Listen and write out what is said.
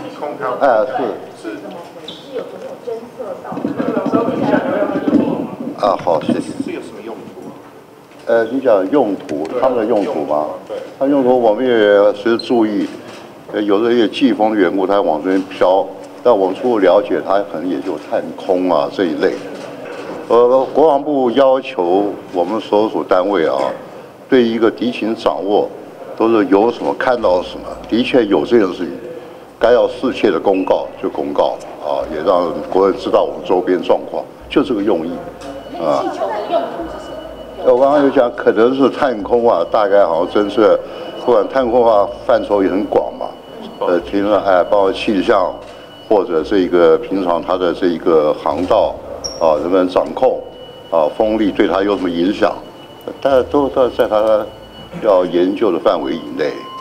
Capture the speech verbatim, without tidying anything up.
低空还有哎，是是是有没有侦测到？ 啊，好，谢谢。 是有什么用途啊？ 呃，你讲用途，他们的用途吗？ 对， 他用途我们也随时注意，呃，有的也季风的缘故，它往这边飘，但我们初步了解，它可能也就探空啊这一类。呃，国防部要求我们所有属单位啊，对一个敌情掌握，都是有什么看到什么，的确有这件事情，该要适切的公告就公告啊，也让国人知道我们周边状况，就这个用意啊。 气球的用途是什么？ 我刚刚有讲，可能是探空啊，大概好像真是，不管探空啊，范畴也很广嘛。呃，平常哎，包括气象，或者这个平常它的这个航道啊，能不能掌控啊，风力对它有什么影响，大家都都在它要研究的范围以内。